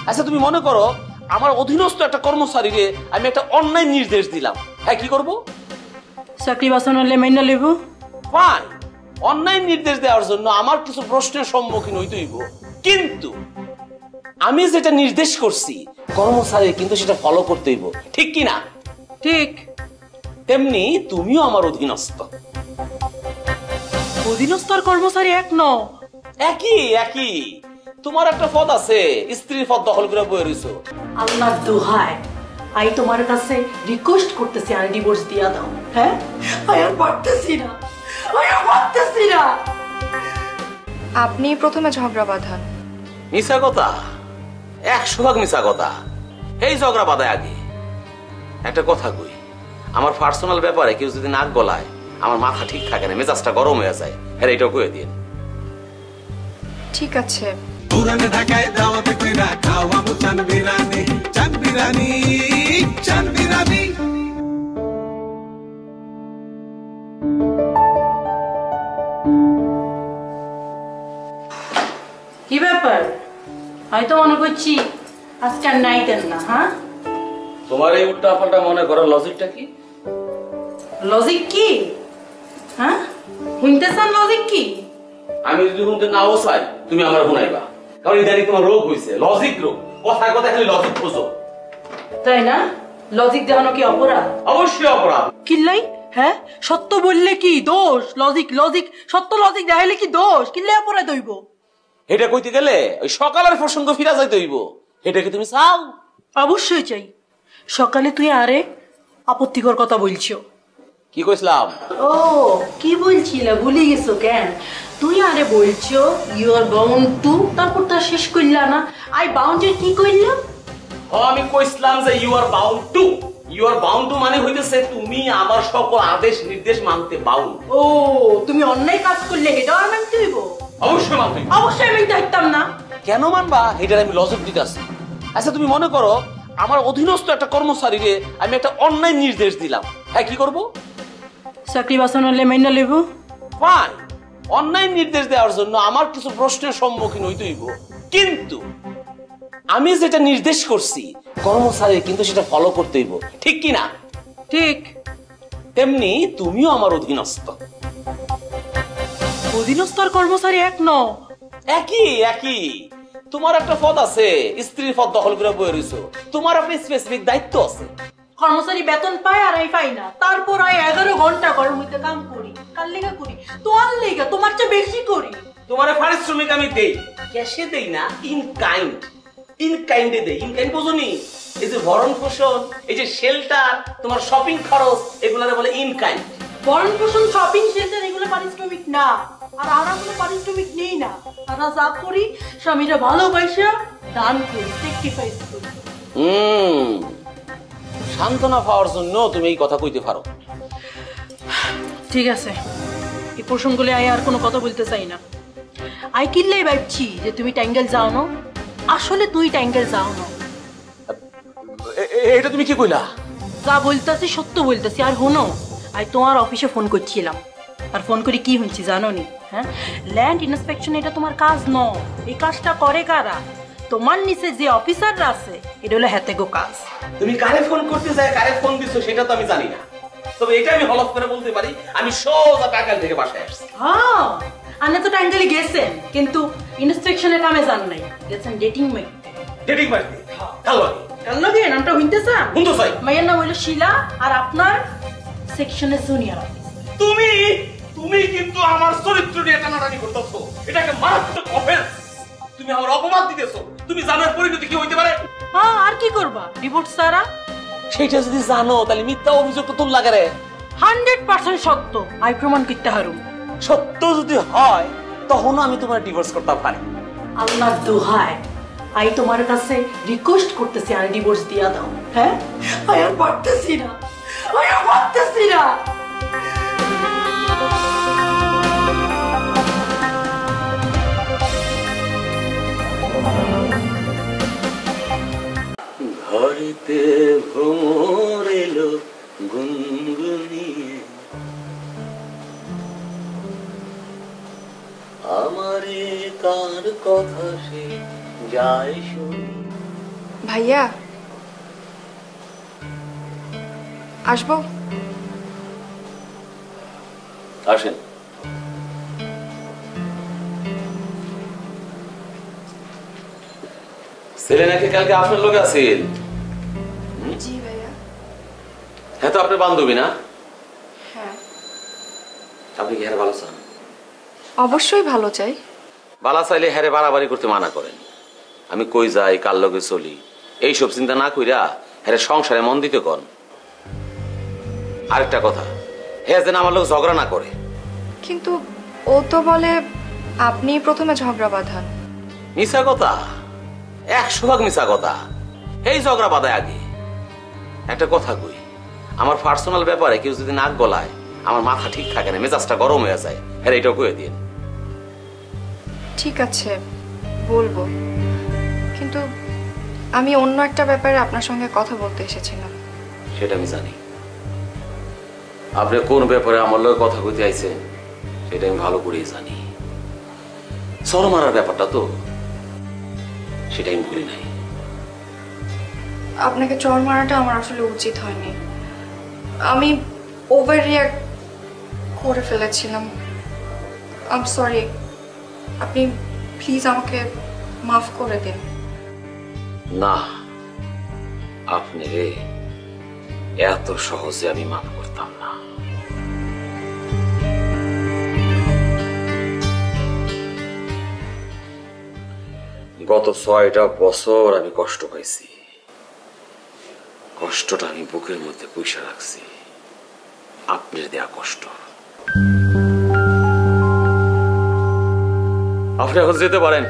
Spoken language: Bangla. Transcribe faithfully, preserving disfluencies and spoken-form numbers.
আচ্ছা তুমি মনে করো আমার অধীনস্থ একটা কর্মচারীকে আমি একটা অন্যায় নির্দেশ দিলাম, হ্যাঁ কি করবো? চাকরি বাঁচানোর মাইনা লইব। ফাইন, অন্যায় নির্দেশ দেওয়ার জন্য আমার কিছু প্রশ্নের সম্মুখীন হইতে হইব, কিন্তু আমি যেটা নির্দেশ করছি কর্মচারী কিন্তু সেটা ফলো করতে হইব, ঠিক কি না? ঠিক। তেমনি তুমিও আমার অধীনস্থ। অধীনস্থ আর কর্মচারী এক ন? একই একই। তোমার একটা পদ আছে, স্ত্রীর পদ দখল করে বয়ে রইছো। আল্লাহর দোহাই, আই তোমার কাছে রিকোয়েস্ট করতেছি আর ডিভোর্স দিয়া দাও। হ্যাঁ, আই আর পারতেছি না, আই আর পারতেছি না। আপনি প্রথমে ঝগড়া বাঁধান। মিছা কথা, একশো ভাগ মিছা কথা। এই ঝগড়া বাঁধায় আগে। একটা কথা কই, আমার পার্সোনাল ব্যাপারে কেউ যদি নাক গলায় আমার মাথা ঠিক থাকে না, মেজাজটা গরম হয়ে যায়। হ্যাঁ এটাও কয়ে দিন। ঠিক আছে। পুরান ঢাকায় দাওয়াতে কইরা খাওয়াবো চান বিরিয়ানি, চান বিরিয়ানি, চান বিরিয়ানি। কি ব্যাপার? হয়তো মনে করছি আজকে আর নাইতেন না। হ্যাঁ, তোমার এই উল্টা পাল্টা মনে করার লজিকটা কি? লজিক কি? হ্যাঁ, শুনতে চান লজিক কি? আমি যদি শুনতে নাও চাই তুমি আমার শুনাইবা, কারণ ইদানি তোমার রোগ হয়েছে, লজিক রোগ। কথায় কথায় খালি লজিক খোঁজো, তাই না? লজিক দেখানো কি অপরাধ? অবশ্যই অপরাধ। কিল্লাই? হ্যাঁ, সত্য বললে কি দোষ? লজিক লজিক সত্য লজিক দেখাইলে কি দোষ? কিল্লাই অপরাধ হইব? এটা কইতে গেলে ওই সকালের প্রসঙ্গ ফিরা যাইতে হইব। এটা কি তুমি চাও? অবশ্যই চাই। সকালে তুই আরে আপত্তিকর কথা বলছো। কি কইছিলাম? ও কি বলছিলা, ভুলে গেছো কেন? তুই আরে বলছো ইউ আর বাউন্ড টু, তারপর তা শেষ করলা না। আই বাউন্ডেড কি কইলাম? ও আমি কইছিলাম যে you are bound to. You are bound to মানে হইতেছে তুমি আমার সকল আদেশ নির্দেশ মানতে বাউন্ড। ও তুমি অন্যায় কাজ করলে এটাও আর মানতে হইব? অবশ্যই মানতে হইব। অবশ্যই আমি দেখতাম না। কেন মানবা? এটার আমি লজিক দিতেছি। আচ্ছা তুমি মনে করো আমার অধীনস্থ একটা কর্মচারীকে আমি একটা অন্যায় নির্দেশ দিলাম, হ্যাঁ কি করবো? চাকরি বাঁচানোর মাইনা লইব। ফাইন, অন্যায় নির্দেশ দেওয়ার জন্য আমার কিছু প্রশ্নের সম্মুখীন হইতে হইব, কিন্তু আমি যেটা নির্দেশ করছি কর্মচারী কিন্তু সেটা ফলো করতে হইব, ঠিক কি না? ঠিক। তেমনি তুমিও আমার অধীনস্থ। অধীনস্থ আর কর্মচারী এক ন? একই একই। তোমার একটা পদ আছে, স্ত্রীর পদ দখল করে বয়ে রইছো। তোমার একটা স্পেসিফিক দায়িত্ব আছে। কর্মচারী বেতন পায় আর আমি পাই না, তারপর আমি এগারো ঘন্টা ঘরের মধ্যে কাম করি। কার লেগা করি? তোমার লেগা, তোমার চেয়ে বেশি করি। তোমার পারিশ্রমিক আমি দেই, ক্যাশে দেই না, ইন কাইন্ড। ইন কাইন্ডে দেই। ইন কাইন্ড বোঝনি? এই যে ভরণ পোষণ, এই যে শেল্টার, তোমার শপিং খরচ, এগুলারে বলে ইন কাইন্ড। ভরণ পোষণ, শপিং, শেল্টার এগুলো পারিশ্রমিক না। আর আমরা কোনো পারিশ্রমিক নেই না। আমরা যা করি স্বামীরা ভালোবাসা দান করি, স্যাক্রিফাইস করি। হুম, সান্ত্বনা পাওয়ার জন্য তুমি এই কথা কইতে পারো। ঠিক আছে, এই প্রসঙ্গলে আই আর কোনো কথা বলতে চাই না। আই কিল্লাই ভাবছি যে তুমি ট্যাঙ্গেল যাও না। আসলে তুই ট্যাঙ্গেল যাও না। এটা তুমি কি কইলা? যা বলতেছি সত্য বলতেছি। আর হনো, আই তোমার অফিসে ফোন করছিলাম, আর ফোন করে কি হচ্ছে জানো নি? হ্যাঁ, ল্যান্ড ইন্সপেকশন এটা তোমার কাজ ন। এই কাজটা করে কারা? তোমার নিচে যে অফিসাররা আছে, এটা হলো হেতেগো কাজ। তুমি কারে ফোন করতে চাই, কারে ফোন দিছো সেটা তো আমি জানি না, তবে এটা আমি হলফ করে বলতে পারি আমি সোজা টাঙ্গাইল থেকে বাসায় আসছি। হ্যাঁ, আপনি তো টাঙ্গাইলে গেছেন, কিন্তু ইন্সপেকশনের কামে যান নাই, গেছেন ডেটিং মারতে। ডেটিং মারতে? কাল লাগে কাল লাগে নামটা শুনতে চান? শুনতে চাই। মায়ের নাম হলো শিলা, আর আপনার সেকশনের জুনিয়র অফিস। তুমি তুমি কিন্তু আমার চরিত্র নিয়ে টানাটানি করতেছো। এটাকে মারাত্মক অফেন্স। তুমি আমার অপমান দিতেছো। তুমি জানার পরিণতি কি হইতে পারে? হ্যাঁ, আর কি করবা? ডিভোর্স ছাড়া। সেটা যদি জানো তাহলে মিথ্যা অভিযোগ তো তোর লাগে রে। হান্ড্রেড পার্সেন্ট সত্য, আই প্রমাণ করতে হারুম। সত্য যদি হয় তখন আমি তোমার ডিভোর্স করতে পারি। আল্লাহর দোহাই, আই তোমার কাছে রিকোয়েস্ট করতেছি আর ডিভোর্স দিয়া দাও। হ্যাঁ, আই আর পারতেছি না, আই আর পারতেছি না। ঘরেতে ভ্রমর এলো গুনগুনিয়ে, আমারে কার কথা সে যায় শুনি। ভাইয়া আসবো? আসেন। ছেলে নাকি কালকে আপনার লোক আছেন? জি ভাইয়া। হ্যাঁ, তো আপনার বান্ধবী না? হ্যাঁ। আপনি কি হ্যাঁ ভালো চান? অবশ্যই ভালো চাই। বালা চাইলে হ্যারে বাড়াবাড়ি করতে মানা করেন। আমি কই যাই, কার লগে চলি, এইসব চিন্তা না কইরা হ্যারে সংসারে মন দিতে কন। আরেকটা কথা, হ্যাঁ যেন আমার লোক ঝগড়া না করে। কিন্তু ও তো বলে আপনি প্রথমে ঝগড়া বাঁধান। মিছা কথা, একশো ভাগ মিছা কথা। এই ঝগড়া বাঁধায় আগে। একটা কথা কই, আমার পার্সোনাল ব্যাপারে কেউ যদি নাক গলায় আমার মাথা ঠিক থাকে না, মেজাজটা গরম হয়ে যায়। হ্যাঁ, এইটাও কয়ে দিন। ঠিক আছে, বলবো। কিন্তু আমি অন্য একটা ব্যাপারে আপনার সঙ্গে কথা বলতে এসেছিলাম। সেটা আমি জানি। আপনি কোন ব্যাপারে আমার লোক কথা কইতে আইছেন সেটা আমি ভালো করেই জানি। সর মারার ব্যাপারটা তো, সেটা আমি ভুলি নাই। আপনাকে চড় মারাটা আমার আসলে উচিত হয়নি। আমি ওভার রিঅ্যাক্ট করে ফেলেছিলাম। I am sorry. আপনি প্লিজ আমাকে মাফ করে দিন। না, আপনি রে এত সহজে আমি মাফ করতাম না। গত ছয়টা বছর আমি কষ্ট পাইছি। কষ্টটা আমি বুকের মধ্যে পুষে রাখছি। আপনার দেয়া কষ্ট। আপনি এখন যেতে পারেন।